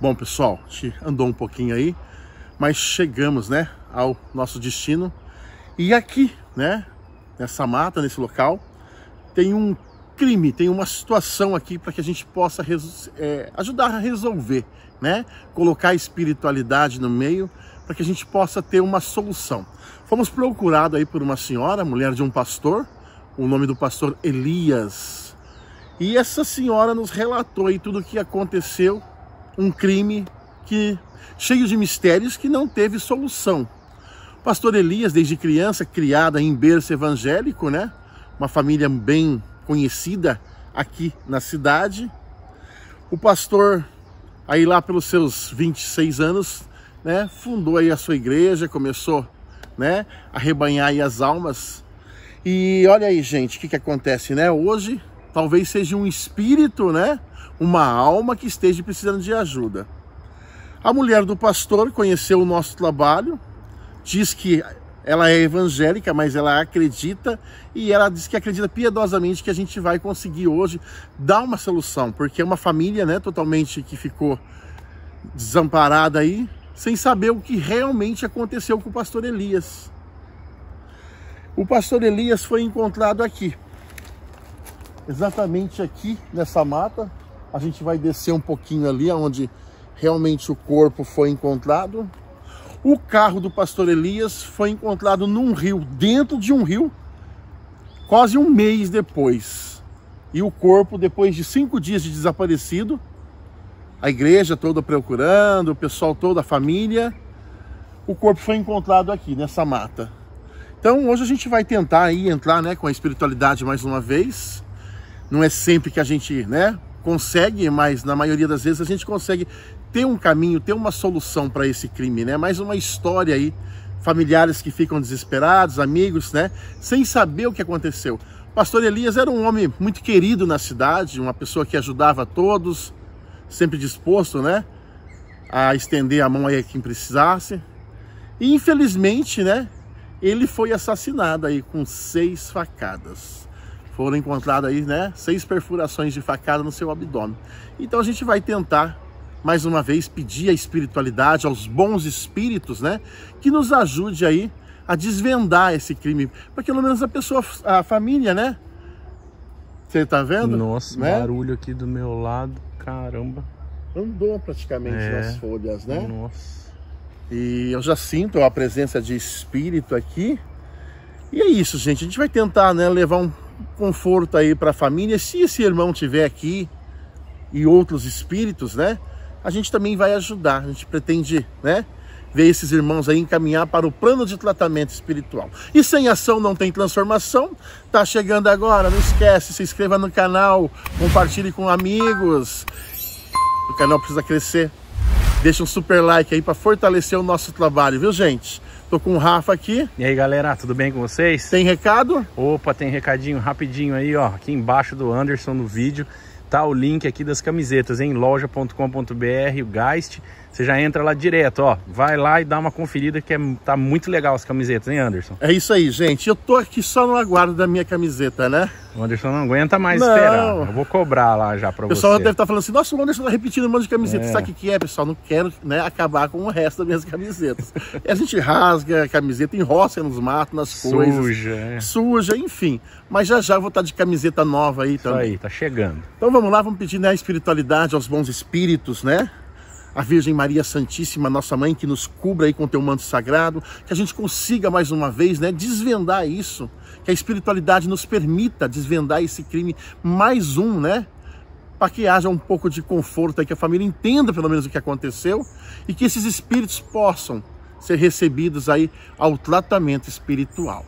Bom, pessoal, a gente andou um pouquinho aí, mas chegamos, né, ao nosso destino. E aqui, né, nessa mata, nesse local, tem um crime, tem uma situação aqui para que a gente possa ajudar a resolver, né? Colocar a espiritualidade no meio para que a gente possa ter uma solução. Fomos procurados aí por uma senhora, mulher de um pastor, o nome do pastor Elias. E essa senhora nos relatou aí tudo o que aconteceu, um crime cheio de mistérios que não teve solução. O pastor Elias, desde criança, criada em berço evangélico, né? Uma família bem conhecida aqui na cidade. O pastor, aí lá pelos seus 26 anos, né, fundou aí a sua igreja, começou, né, a rebanhar aí as almas. E olha aí, gente, o que acontece, né? Hoje, talvez seja um espírito, né, uma alma que esteja precisando de ajuda. A mulher do pastor conheceu o nosso trabalho, diz que ela é evangélica, mas ela acredita, e ela diz que acredita piedosamente que a gente vai conseguir hoje dar uma solução, porque é uma família, né, totalmente que ficou desamparada aí, sem saber o que realmente aconteceu com o pastor Elias. O pastor Elias foi encontrado aqui, exatamente aqui nessa mata. A gente vai descer um pouquinho ali, onde realmente o corpo foi encontrado. O carro do pastor Elias foi encontrado num rio, dentro de um rio, quase um mês depois. E o corpo, depois de 5 dias de desaparecido, a igreja toda procurando, o pessoal todo, a família, o corpo foi encontrado aqui, nessa mata. Então hoje a gente vai tentar aí entrar, né, com a espiritualidade mais uma vez. Não é sempre que a gente, né, consegue, mas na maioria das vezes a gente consegue ter um caminho, ter uma solução para esse crime, né? Mais uma história aí, familiares que ficam desesperados, amigos, né? Sem saber o que aconteceu. O pastor Elias era um homem muito querido na cidade, uma pessoa que ajudava a todos, sempre disposto, né, a estender a mão aí a quem precisasse. E infelizmente, né, ele foi assassinado aí com 6 facadas. Foram encontradas aí, né, 6 perfurações de facada no seu abdômen. Então a gente vai tentar mais uma vez pedir a espiritualidade, aos bons espíritos, né, que nos ajude aí a desvendar esse crime, para que pelo menos a família, né? Você tá vendo? Nossa, né? Barulho aqui do meu lado, caramba. Andou praticamente nas folhas, né? Nossa. E eu já sinto a presença de espírito aqui. E é isso, gente. A gente vai tentar, né, levar um conforto aí para a família. Se esse irmão tiver aqui e outros espíritos, né, a gente também vai ajudar. A gente pretende, né, ver esses irmãos aí encaminhar para o plano de tratamento espiritual. E sem ação não tem transformação. Tá chegando agora, não esquece, se inscreva no canal, compartilhe com amigos. O canal precisa crescer. Deixa um super like aí para fortalecer o nosso trabalho, viu, gente? Tô com o Rafa aqui. E aí, galera, tudo bem com vocês? Tem recado? Opa, tem recadinho rapidinho aí, ó. Aqui embaixo do Anderson no vídeo tá o link aqui das camisetas, em loja.com.br, o Geist. Você já entra lá direto, ó. Vai lá e dá uma conferida que tá muito legal as camisetas, hein, Anderson? É isso aí, gente. Eu tô aqui só no aguardo da minha camiseta, né? O Anderson não aguenta mais esperar. Eu vou cobrar lá já pra você. O pessoal deve estar falando assim, nossa, o Anderson tá repetindo um monte de camisetas. Sabe o que é, pessoal? Não quero, né, acabar com o resto das minhas camisetas. E a gente rasga a camiseta, enrosca nos matos, nas coisas. Suja. Suja, enfim. Mas já já eu vou estar de camiseta nova aí também. Isso aí, tá chegando. Então vamos lá, vamos pedir, né, a espiritualidade aos bons espíritos, né? A Virgem Maria Santíssima, nossa mãe, que nos cubra aí com teu manto sagrado, que a gente consiga mais uma vez, né, desvendar isso, que a espiritualidade nos permita desvendar esse crime, mais um, né, para que haja um pouco de conforto aí, que a família entenda pelo menos o que aconteceu e que esses espíritos possam ser recebidos aí ao tratamento espiritual.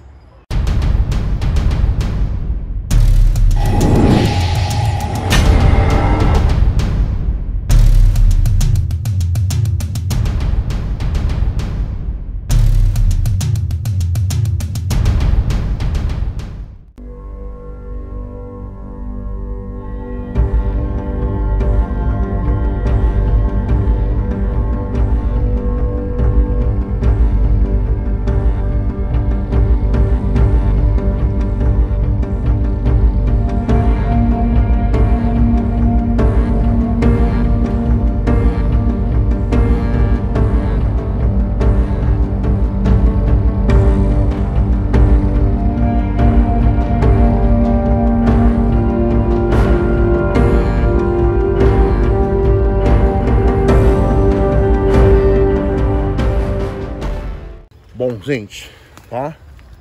Bom, gente, tá?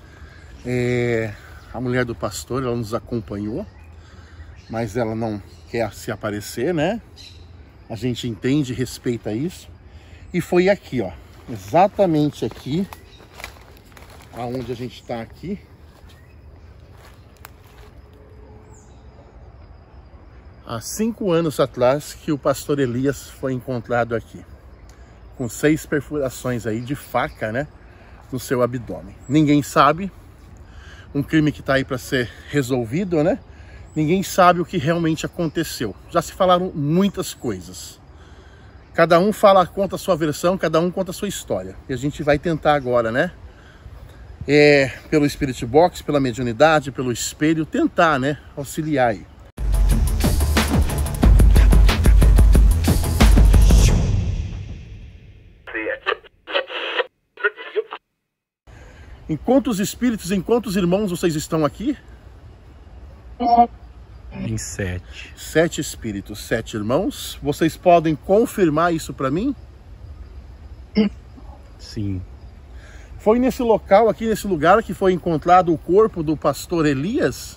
A mulher do pastor, ela nos acompanhou, mas ela não quer se aparecer, né? A gente entende e respeita isso. E foi aqui, ó, exatamente aqui, aonde a gente está aqui. Há 5 anos atrás que o pastor Elias foi encontrado aqui, com 6 perfurações aí de faca, né, no seu abdômen. Ninguém sabe, um crime que está aí para ser resolvido, né? Ninguém sabe o que realmente aconteceu. Já se falaram muitas coisas. Cada um conta a sua versão, cada um conta a sua história. E a gente vai tentar agora, né? Pelo Spirit Box, pela mediunidade, pelo espelho, tentar, né, auxiliar aí. Em quantos espíritos, em quantos irmãos vocês estão aqui? Em 7. 7 espíritos, 7 irmãos. Vocês podem confirmar isso para mim? Sim. Foi nesse local aqui, nesse lugar, que foi encontrado o corpo do pastor Elias?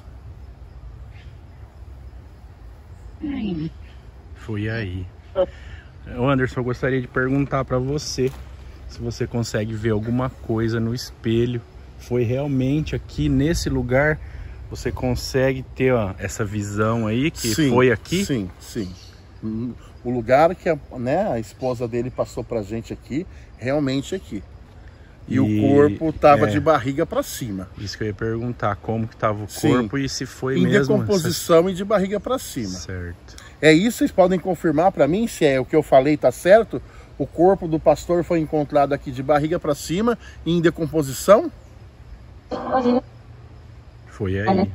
Foi aí. Anderson, eu gostaria de perguntar para você se você consegue ver alguma coisa no espelho. Foi realmente aqui nesse lugar? Você consegue ter, ó, essa visão aí que sim, foi aqui? Sim, sim. O lugar que a esposa dele passou pra gente aqui, realmente aqui. E o corpo tava de barriga para cima. Isso que eu ia perguntar, como que tava o corpo e se foi mesmo... Em decomposição e de barriga para cima. Certo. É isso, vocês podem confirmar para mim se é o que eu falei tá certo? O corpo do pastor foi encontrado aqui de barriga para cima e em decomposição? Foi aí.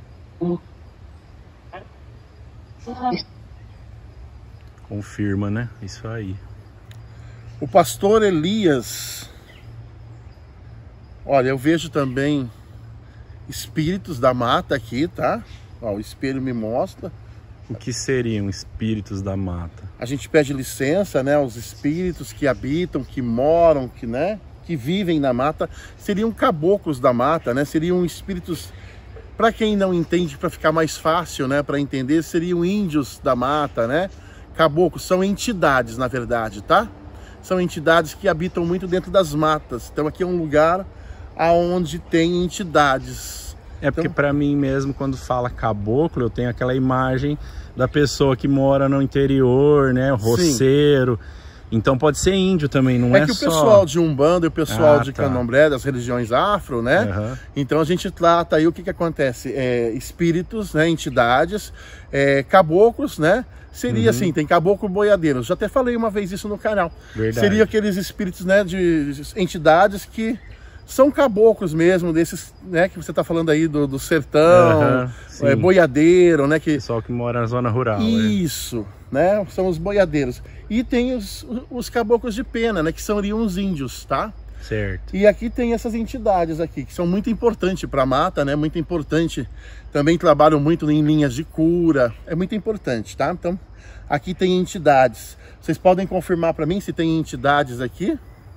Confirma, né? Isso aí. O pastor Elias... Olha, eu vejo também espíritos da mata aqui, tá? Ó, o espelho me mostra. O que seriam espíritos da mata? A gente pede licença, né? Os espíritos que habitam, que moram, que vivem na mata, seriam caboclos da mata, né? Seriam espíritos, para quem não entende, para ficar mais fácil, né? Para entender, seriam índios da mata, né? Caboclos são entidades, na verdade, tá? São entidades que habitam muito dentro das matas. Então aqui é um lugar aonde tem entidades. Porque para mim mesmo, quando fala caboclo, eu tenho aquela imagem da pessoa que mora no interior, né? O roceiro. Sim. Então pode ser índio também, não é só... É que o pessoal de Umbanda e o pessoal de Candomblé, das religiões afro, né? Uhum. Então a gente trata aí o que acontece? Espíritos, né? Entidades, caboclos, né? Seria assim, tem caboclo boiadeiro. Já até falei uma vez isso no canal. Verdade. Seria aqueles espíritos, né? De entidades que são caboclos mesmo, desses, né? Que você está falando aí do sertão, boiadeiro, né? Pessoal que mora na zona rural. Isso, né? São os boiadeiros. E tem os caboclos de pena, né? Que seriam os índios, tá? Certo. E aqui tem essas entidades aqui, que são muito importantes para a mata, né? Muito importante. Também trabalham muito em linhas de cura. É muito importante, tá? Então, aqui tem entidades. Vocês podem confirmar para mim se tem entidades aqui?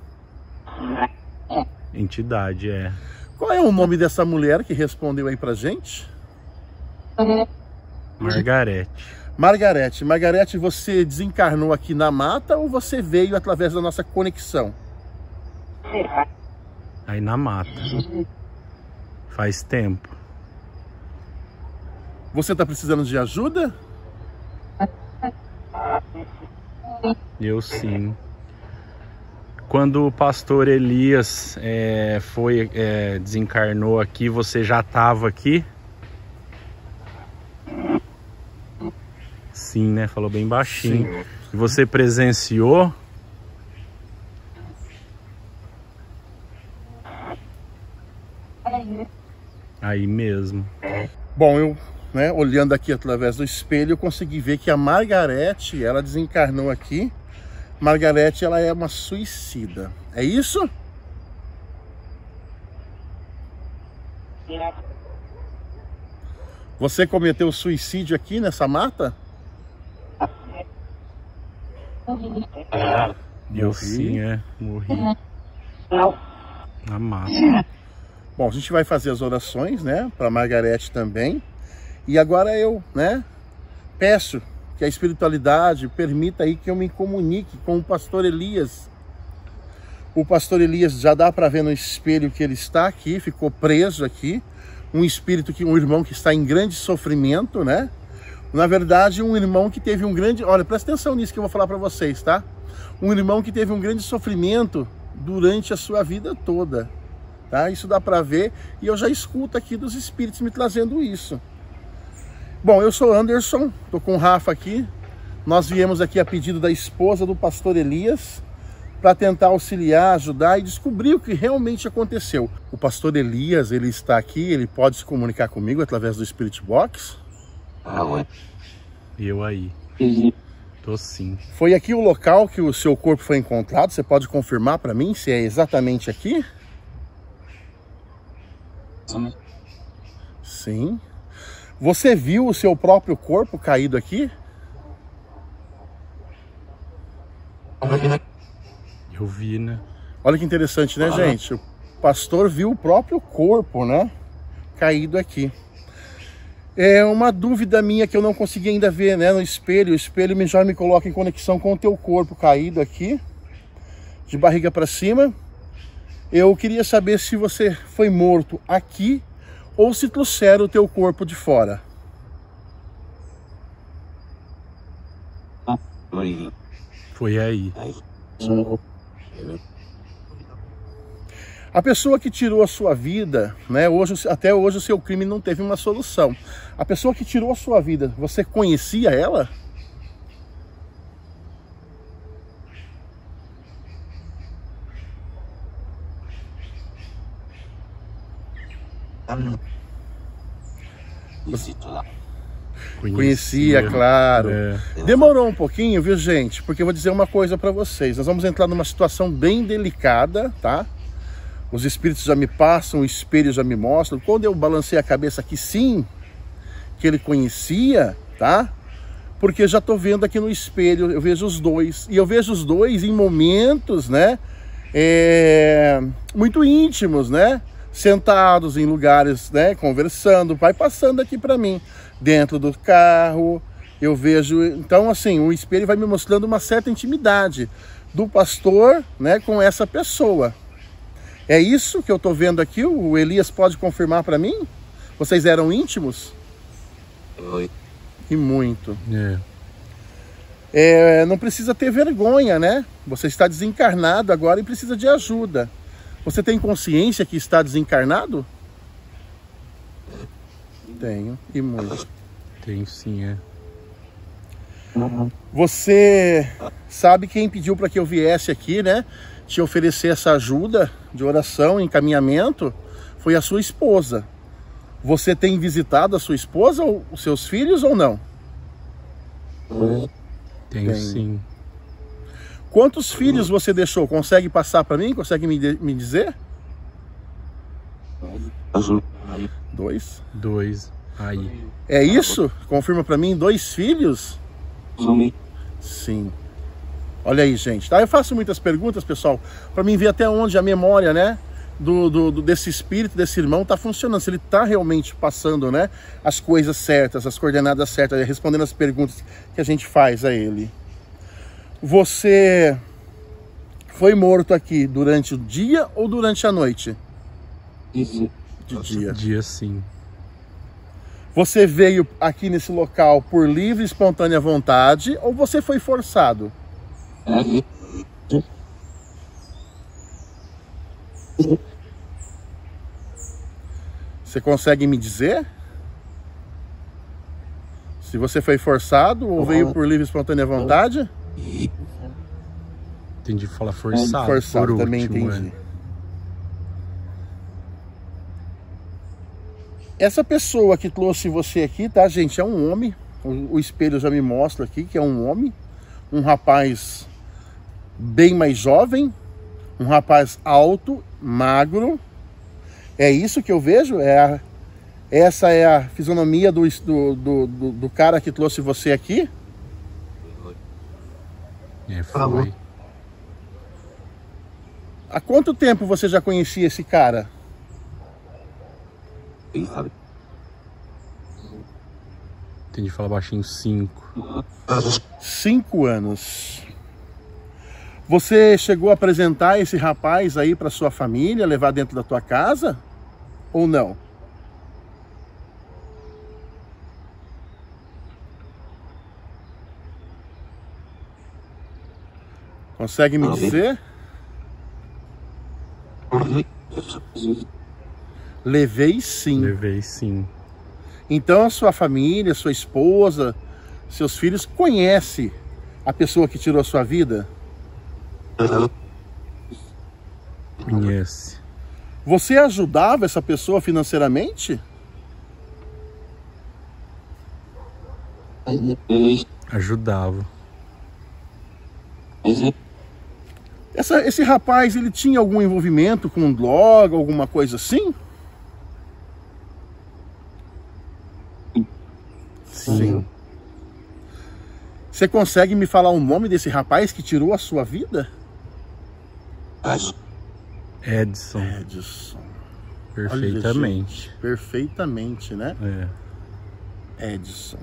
Entidade, Qual é o nome dessa mulher que respondeu aí pra gente? Margarete. Margarete, você desencarnou aqui na mata ou você veio através da nossa conexão? Aí na mata. Faz tempo. Você tá precisando de ajuda? Eu sim. Quando o pastor Elias desencarnou aqui, você já estava aqui? Sim, né? Falou bem baixinho. Sim. E você presenciou? Aí mesmo. Bom, eu, olhando aqui através do espelho, eu consegui ver que a Margarete, ela desencarnou aqui. Margarete, ela é uma suicida. É isso? Você cometeu suicídio aqui nessa mata? Eu sim, morri. Na massa. Bom, a gente vai fazer as orações, né, para Margarete também. E agora eu, né, peço que a espiritualidade permita aí que eu me comunique com o pastor Elias. O pastor Elias já dá para ver no espelho que ele está aqui, ficou preso aqui. Um espírito, um irmão que está em grande sofrimento, né? Na verdade, um irmão que teve um grande... Olha, presta atenção nisso que eu vou falar para vocês, tá? Um irmão que teve um grande sofrimento durante a sua vida toda, tá? Isso dá para ver e eu já escuto aqui dos espíritos me trazendo isso. Bom, eu sou Anderson, tô com o Rafa aqui. Nós viemos aqui a pedido da esposa do pastor Elias para tentar auxiliar, ajudar e descobrir o que realmente aconteceu. O pastor Elias, ele está aqui, ele pode se comunicar comigo através do Spirit Box? Eu aí. Tô sim. Foi aqui o local que o seu corpo foi encontrado? Você pode confirmar para mim se é exatamente aqui? Sim. Você viu o seu próprio corpo caído aqui? Eu vi, né? Olha que interessante, né, gente? O pastor viu o próprio corpo, né? Caído aqui. É uma dúvida minha que eu não consegui ainda ver, né, no espelho. O espelho já me coloca em conexão com o teu corpo caído aqui, de barriga para cima. Eu queria saber se você foi morto aqui ou se trouxeram o teu corpo de fora. Foi aí. A pessoa que tirou a sua vida, né, até hoje o seu crime não teve uma solução. A pessoa que tirou a sua vida, você conhecia ela? Conhecia, claro. Demorou um pouquinho, viu, gente? Porque eu vou dizer uma coisa para vocês. Nós vamos entrar numa situação bem delicada, tá? Os espíritos já me passam, o espelho já me mostra. Quando eu balancei a cabeça aqui, sim, que ele conhecia, tá? Porque eu já tô vendo aqui no espelho, eu vejo os dois. E eu vejo os dois em momentos, né? Muito íntimos, né? Sentados em lugares, né? Conversando. Vai passando aqui para mim. Dentro do carro, eu vejo... Então, assim, o espelho vai me mostrando uma certa intimidade do pastor, né? Com essa pessoa. É isso que eu tô vendo aqui? O Elias pode confirmar para mim? Vocês eram íntimos? Oi. E muito. Não precisa ter vergonha, né? Você está desencarnado agora e precisa de ajuda. Você tem consciência que está desencarnado? Tenho, e muito. Tenho sim, Você sabe quem pediu para que eu viesse aqui, né? Te oferecer essa ajuda de oração, encaminhamento? Foi a sua esposa. Você tem visitado a sua esposa ou os seus filhos ou não? Tenho sim. Quantos filhos você deixou? Consegue passar para mim? Consegue me dizer? 2. 2. Aí. É isso? Confirma para mim, 2 filhos? Sim. Olha aí, gente. Tá? Eu faço muitas perguntas, pessoal, para mim ver até onde a memória, né, desse espírito, desse irmão, está funcionando. Se ele está realmente passando, né, as coisas certas, as coordenadas certas, respondendo as perguntas que a gente faz a ele. Você foi morto aqui durante o dia ou durante a noite? Isso. De dia. Dia sim. Você veio aqui nesse local por livre e espontânea vontade ou você foi forçado? Você consegue me dizer? Se você foi forçado ou veio por livre e espontânea vontade? Entendi falar forçado. Forçado, por também último, entendi. Essa pessoa que trouxe você aqui, tá, gente? É um homem. O espelho já me mostra aqui que é um homem. Um rapaz bem mais jovem. Um rapaz alto, magro. É isso que eu vejo? Essa é a fisionomia do cara que trouxe você aqui? Foi. Há quanto tempo você já conhecia esse cara? Entendi falar baixinho, 5. 5 anos. Você chegou a apresentar esse rapaz aí para sua família, levar dentro da tua casa? Ou não? Consegue me dizer? Levei sim. Levei sim. Então a sua família, sua esposa, seus filhos conhecem a pessoa que tirou a sua vida? Conhece. Você ajudava essa pessoa financeiramente? Ajudava. Esse rapaz, ele tinha algum envolvimento com droga, alguma coisa assim? Sim. Você consegue me falar o nome desse rapaz que tirou a sua vida? Edson. Edson. Perfeitamente. Olha, gente, perfeitamente, né? Edson.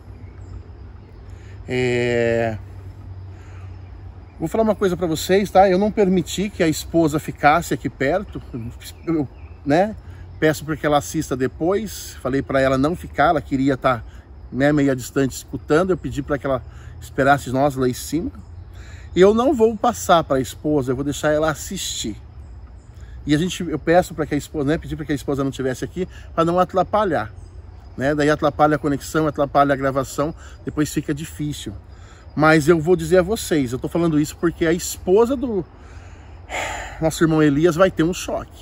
Vou falar uma coisa para vocês, tá? Eu não permiti que a esposa ficasse aqui perto, eu, né? Peço para que ela assista depois. Falei para ela não ficar, ela queria estar, né, meio distante escutando. Eu pedi para que ela esperasse nós lá em cima. E eu não vou passar para a esposa, eu vou deixar ela assistir. E eu peço para que a esposa, né, pedir para que a esposa não estivesse aqui, para não atrapalhar, né? Daí atrapalha a conexão, atrapalha a gravação, depois fica difícil. Mas eu vou dizer a vocês, eu estou falando isso porque a esposa do nosso irmão Elias vai ter um choque.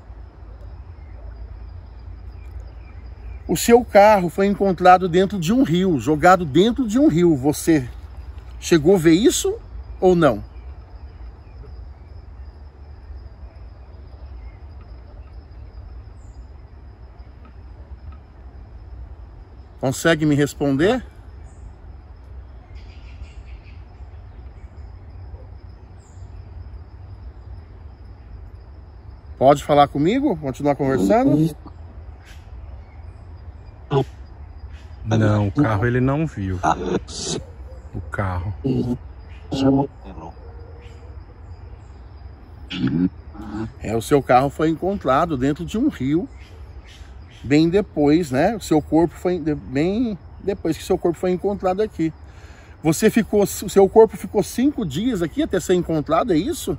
O seu carro foi encontrado dentro de um rio, jogado dentro de um rio. Você chegou a ver isso ou não? Consegue me responder? Pode falar comigo? Continuar conversando? Não, o carro ele não viu. O carro. O seu carro foi encontrado dentro de um rio, bem depois, né? O seu corpo foi bem depois que seu corpo foi encontrado aqui. O seu corpo ficou 5 dias aqui até ser encontrado, é isso?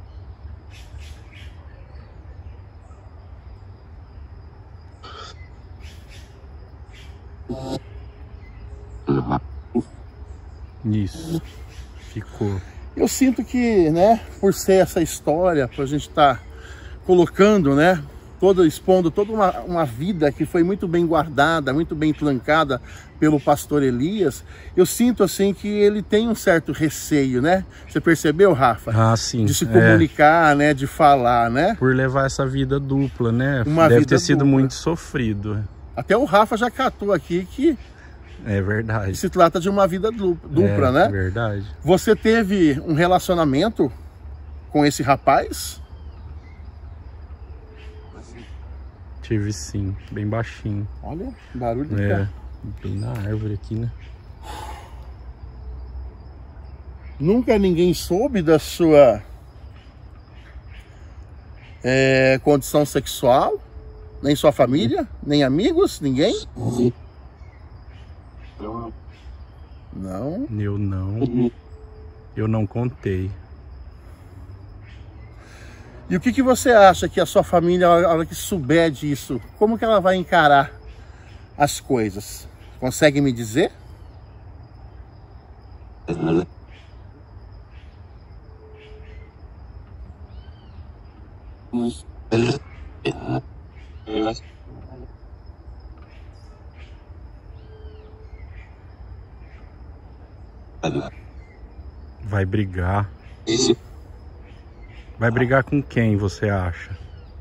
Isso. Ficou. Eu sinto que, né, por ser essa história, por a gente estar colocando, né, expondo toda uma vida que foi muito bem guardada, muito bem trancada pelo pastor Elias, eu sinto assim que ele tem um certo receio, né? Você percebeu, Rafa? Ah, sim. De se comunicar, né, de falar, né? Por levar essa vida dupla, né? Deve ter sido muito sofrido. Até o Rafa já catou aqui que é verdade. Se trata de uma vida dupla, né? É verdade. Você teve um relacionamento com esse rapaz? Tive sim, bem baixinho. Olha, barulho de pé. Bem na árvore aqui, né? Nunca ninguém soube da sua condição sexual? Nem sua família? Nem amigos? Ninguém? Não? Eu não contei. E o que você acha que a sua família, a hora que souber disso, como que ela vai encarar as coisas? Consegue me dizer? Vai brigar. Vai brigar com quem, você acha?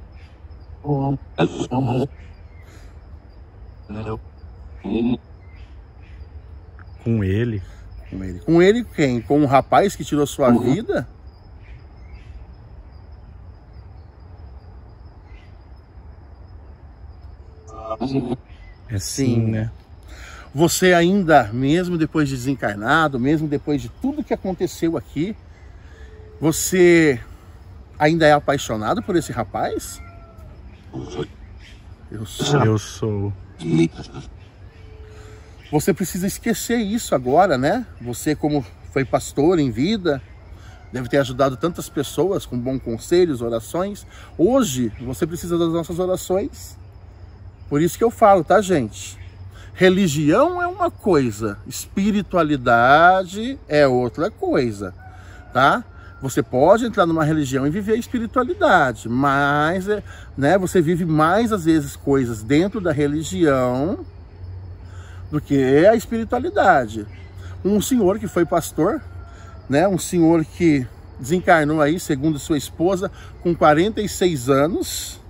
Com ele? Com ele quem? Com o rapaz que tirou sua vida? É sim, né? Você ainda, mesmo depois de desencarnado, mesmo depois de tudo que aconteceu aqui, você ainda é apaixonado por esse rapaz? Eu sou. Eu sou. Você precisa esquecer isso agora, né? Você, como foi pastor em vida, deve ter ajudado tantas pessoas com bons conselhos, orações. Hoje, você precisa das nossas orações. Por isso que eu falo, tá, gente? Religião é uma coisa, espiritualidade é outra coisa, tá? Você pode entrar numa religião e viver a espiritualidade, mas né, você vive mais, às vezes, coisas dentro da religião do que a espiritualidade. Um senhor que foi pastor, né, um senhor que desencarnou aí, segundo sua esposa, com 46 anos,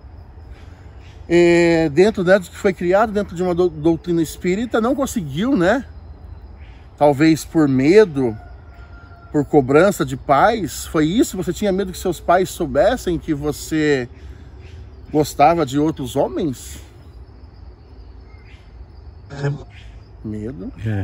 dentro, né, do que foi criado dentro de uma doutrina espírita, não conseguiu, né, talvez por medo, por cobrança de pais. Foi isso? Você tinha medo que seus pais soubessem que você gostava de outros homens? Medo? É.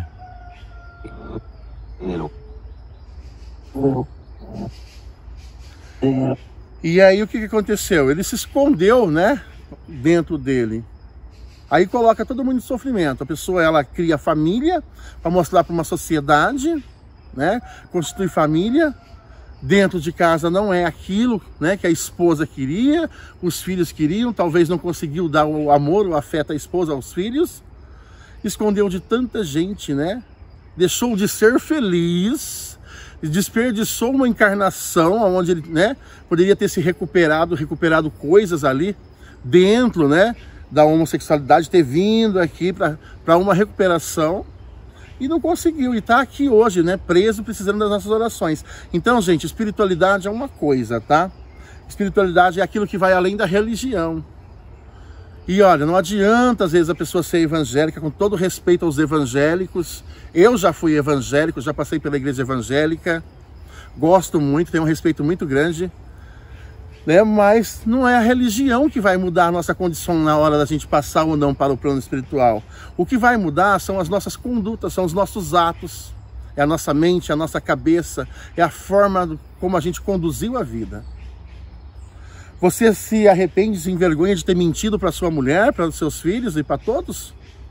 E aí o que aconteceu? Ele se escondeu, né, dentro dele. Aí coloca todo mundo em sofrimento. A pessoa, ela cria família para mostrar para uma sociedade, né, constitui família. Dentro de casa não é aquilo, né, que a esposa queria, os filhos queriam, talvez não conseguiu dar o amor, o afeto à esposa, aos filhos. Escondeu de tanta gente, né? Deixou de ser feliz, desperdiçou uma encarnação onde ele, né, poderia ter se recuperado coisas ali dentro, né, da homossexualidade, ter vindo aqui para uma recuperação e não conseguiu, e está aqui hoje, né, preso, precisando das nossas orações. Então, gente, espiritualidade é uma coisa, tá? Espiritualidade é aquilo que vai além da religião. E olha, não adianta às vezes a pessoa ser evangélica, com todo respeito aos evangélicos. Eu já fui evangélico, já passei pela igreja evangélica, gosto muito, tenho um respeito muito grande, né? Mas não é a religião que vai mudar a nossa condição na hora da gente passar ou não para o plano espiritual. O que vai mudar são as nossas condutas, são os nossos atos, é a nossa mente, a nossa cabeça, é a forma como a gente conduziu a vida. Você se arrepende, se envergonha de ter mentido para sua mulher, para os seus filhos e para todos?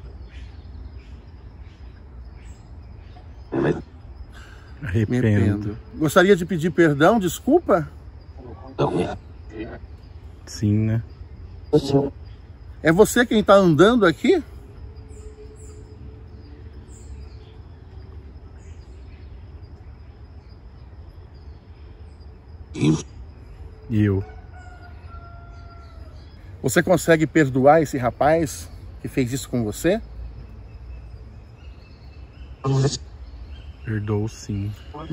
Arrependo. Gostaria de pedir perdão, desculpa? Sim, né? É você quem está andando aqui? E eu. Você consegue perdoar esse rapaz que fez isso com você? Perdoo, sim.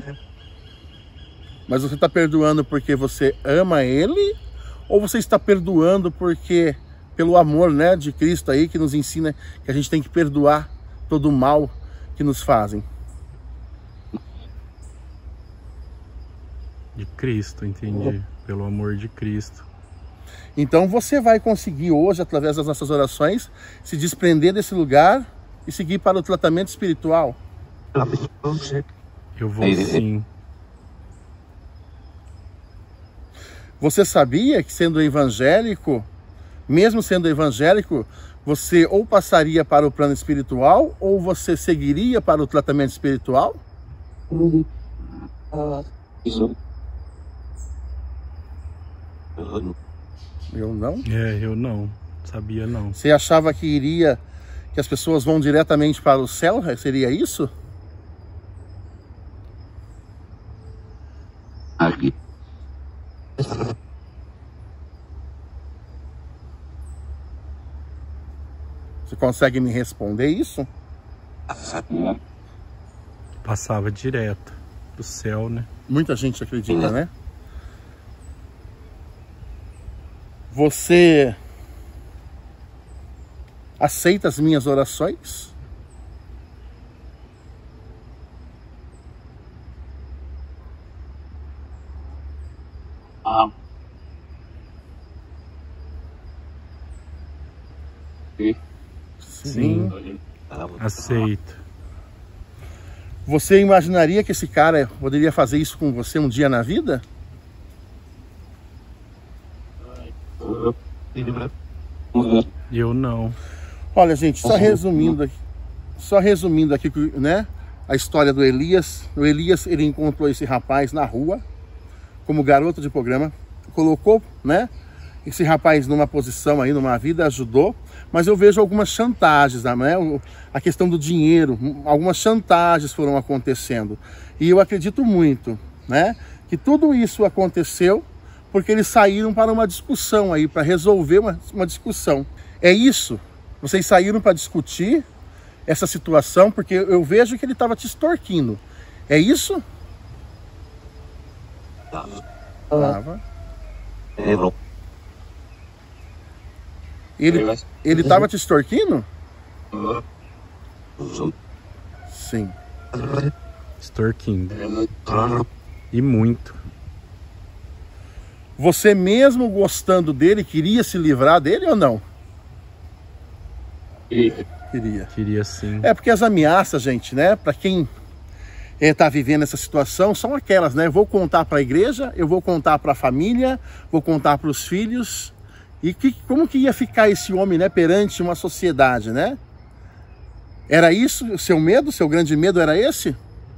Mas você está perdoando porque você ama ele? Ou você está perdoando porque, pelo amor, né, de Cristo aí, que nos ensina que a gente tem que perdoar todo o mal que nos fazem? De Cristo, entendi. Pelo amor de Cristo. Então você vai conseguir hoje, através das nossas orações, se desprender desse lugar e seguir para o tratamento espiritual. Eu vou sim. Você sabia que, sendo evangélico, mesmo sendo evangélico, você ou passaria para o plano espiritual ou você seguiria para o tratamento espiritual? Eu não. Eu não. Sabia não. Você achava que as pessoas vão diretamente para o céu? Seria isso? Aqui. Você consegue me responder isso? Passava direto do céu, né? Muita gente acredita, né? Você aceita as minhas orações? Sim. Aceito. Você imaginaria que esse cara poderia fazer isso com você um dia na vida? Eu não. Olha, gente, só resumindo aqui, né, a história do Elias. O Elias, ele encontrou esse rapaz na rua, como garoto de programa, colocou, né, esse rapaz numa posição aí, numa vida, ajudou, mas eu vejo algumas chantagens, né, a questão do dinheiro, algumas chantagens foram acontecendo. E eu acredito muito, né, que tudo isso aconteceu porque eles saíram para uma discussão aí, para resolver uma discussão. É isso? Vocês saíram para discutir essa situação, porque eu vejo que ele estava te extorquindo. É isso? Tava. Ele estava te extorquindo? Sim. Extorquindo. E muito. Você mesmo gostando dele, queria se livrar dele ou não? Queria. Queria sim. É porque as ameaças, gente, né? Para quem está vivendo essa situação, são aquelas, né? Eu vou contar para a igreja, eu vou contar para a família, vou contar para os filhos. E como que ia ficar esse homem, né? Perante uma sociedade, né? Era isso o seu medo? Seu grande medo era esse?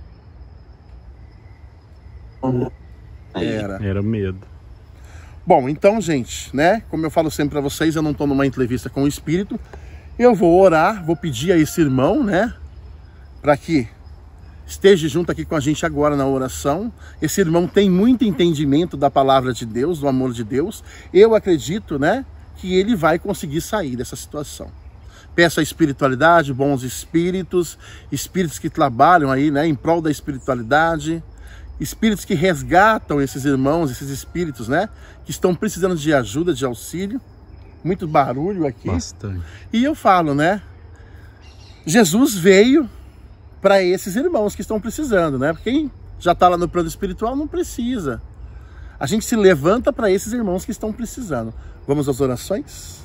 Era medo. Bom, então, gente, né? Como eu falo sempre para vocês, eu não estou numa entrevista com o Espírito. Eu vou orar, vou pedir a esse irmão, né? Para que esteja junto aqui com a gente agora na oração. Esse irmão tem muito entendimento da palavra de Deus, do amor de Deus. Eu acredito, né? Que ele vai conseguir sair dessa situação. Peço a espiritualidade, bons espíritos, espíritos que trabalham aí, né? Em prol da espiritualidade. Espíritos que resgatam esses irmãos, esses espíritos, né? Que estão precisando de ajuda, de auxílio. Muito barulho aqui. Bastante. E eu falo, né? Jesus veio para esses irmãos que estão precisando, né? Porque quem já está lá no plano espiritual não precisa. A gente se levanta para esses irmãos que estão precisando. Vamos às orações?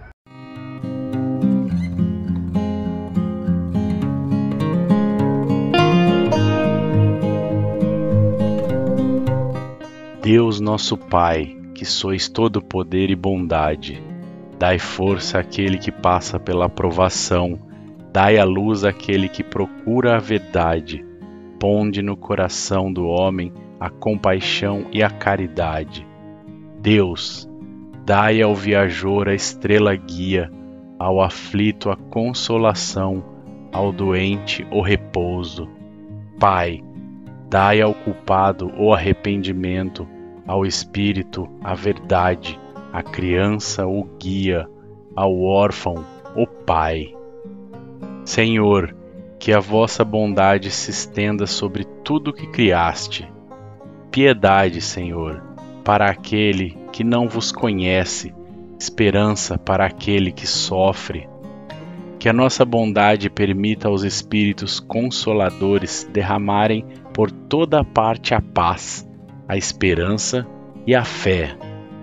Deus nosso Pai, que sois todo poder e bondade, dai força àquele que passa pela provação, dai a luz àquele que procura a verdade, ponde no coração do homem a compaixão e a caridade. Deus, dai ao viajor a estrela guia, ao aflito a consolação, ao doente o repouso. Pai, dai ao culpado o arrependimento, ao espírito a verdade, à criança o guia, ao órfão o Pai. Senhor, que a vossa bondade se estenda sobre tudo que criaste. Piedade, Senhor, para aquele que não vos conhece, esperança para aquele que sofre. Que a nossa bondade permita aos espíritos consoladores derramarem por toda a parte a paz, a esperança e a fé.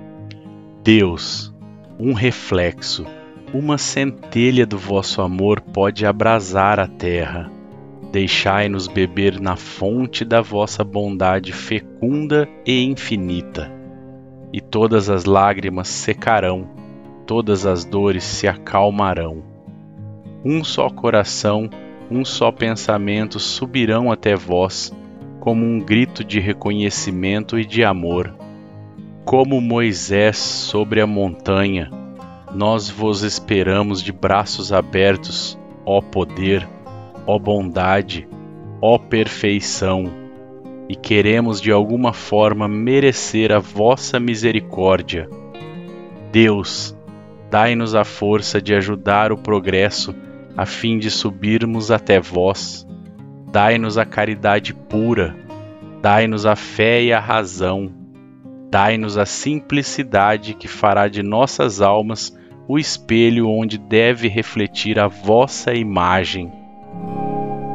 Deus, um reflexo, uma centelha do vosso amor pode abrasar a terra. Deixai-nos beber na fonte da vossa bondade fecunda e infinita. E todas as lágrimas secarão, todas as dores se acalmarão. Um só coração, um só pensamento subirão até vós, como um grito de reconhecimento e de amor. Como Moisés sobre a montanha, nós vos esperamos de braços abertos, ó poder, ó bondade, ó perfeição, e queremos de alguma forma merecer a vossa misericórdia. Deus, dai-nos a força de ajudar o progresso a fim de subirmos até vós. Dai-nos a caridade pura, dai-nos a fé e a razão, dai-nos a simplicidade que fará de nossas almas o espelho onde deve refletir a vossa imagem.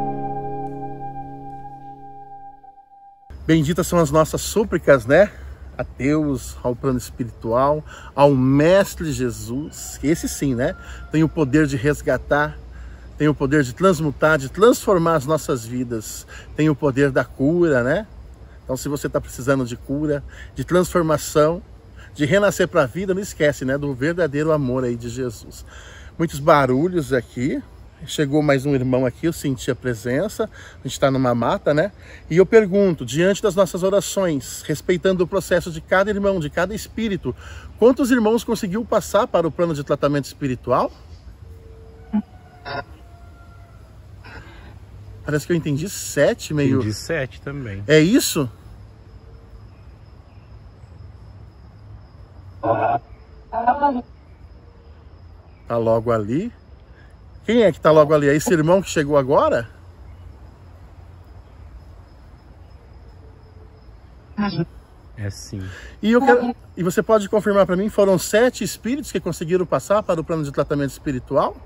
Benditas são as nossas súplicas, né? a Deus, ao plano espiritual, ao Mestre Jesus, que esse sim, né, tem o poder de resgatar, tem o poder de transmutar, de transformar as nossas vidas, tem o poder da cura, né? Então, se você está precisando de cura, de transformação, de renascer para a vida, não esquece, né, do verdadeiro amor aí de Jesus. Muitos barulhos aqui. Chegou mais um irmão aqui, eu senti a presença, a gente está numa mata, né? E eu pergunto, diante das nossas orações, respeitando o processo de cada irmão, de cada espírito, quantos irmãos conseguiu passar para o plano de tratamento espiritual? Parece que eu entendi 7, meio... Entendi 7 também. É isso? Tá logo ali. Quem é que tá logo ali? É esse irmão que chegou agora? É sim. E você pode confirmar para mim, foram 7 espíritos que conseguiram passar para o plano de tratamento espiritual?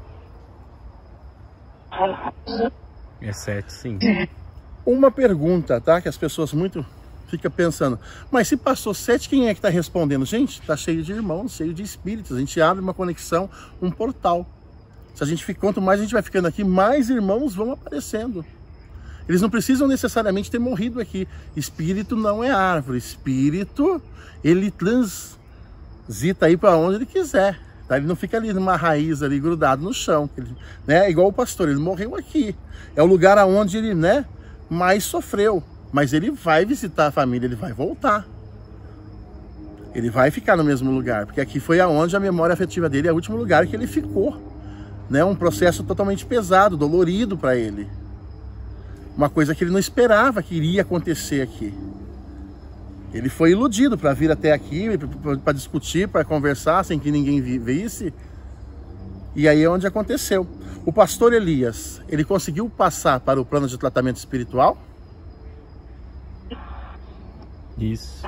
É 7, sim. Uma pergunta, tá? Que as pessoas muito ficam pensando. Mas se passou 7, quem é que está respondendo? Gente, tá cheio de irmãos, cheio de espíritos. A gente abre uma conexão, um portal. Se a gente fica, quanto mais a gente vai ficando aqui, mais irmãos vão aparecendo. Eles não precisam necessariamente ter morrido aqui. Espírito não é árvore. Espírito, ele transita aí para onde ele quiser. Tá? Ele não fica ali numa raiz ali grudado no chão. Ele, né? Igual o pastor, ele morreu aqui. É o lugar aonde ele, né, mais sofreu. Mas ele vai visitar a família, ele vai voltar. Ele vai ficar no mesmo lugar. Porque aqui foi aonde a memória afetiva dele é o último lugar que ele ficou. Né, um processo totalmente pesado, dolorido para ele. Uma coisa que ele não esperava que iria acontecer aqui. Ele foi iludido para vir até aqui, para discutir, para conversar, sem que ninguém visse. E aí é onde aconteceu. O pastor Elias, ele conseguiu passar para o plano de tratamento espiritual? Isso.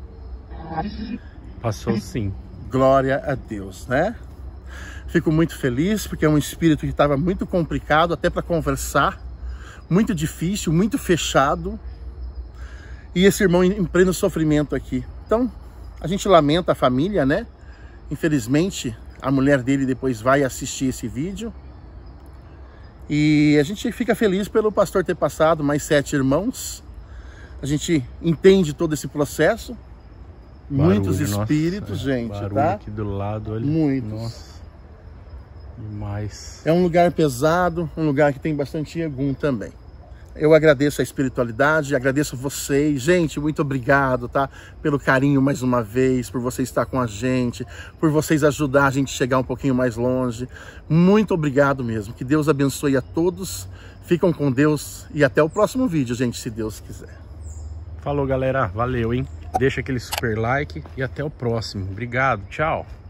Passou sim. Glória a Deus, né? Fico muito feliz, porque é um espírito que estava muito complicado até para conversar, muito difícil, muito fechado. E esse irmão em pleno sofrimento aqui. Então, a gente lamenta a família, né? Infelizmente, a mulher dele depois vai assistir esse vídeo. E a gente fica feliz pelo pastor ter passado mais 7 irmãos. A gente entende todo esse processo. Barulho, muitos espíritos, nossa, gente, barulho tá? Aqui do lado, olha. Muitos. Nossa. Demais. É um lugar pesado, um lugar que tem bastante Egum também. Eu agradeço a espiritualidade, agradeço vocês. Gente, muito obrigado, tá? Pelo carinho mais uma vez, por vocês estar com a gente, por vocês ajudar a gente a chegar um pouquinho mais longe. Muito obrigado mesmo. Que Deus abençoe a todos. Ficam com Deus e até o próximo vídeo, gente, se Deus quiser. Falou, galera. Valeu, hein? Deixa aquele super like e até o próximo. Obrigado. Tchau.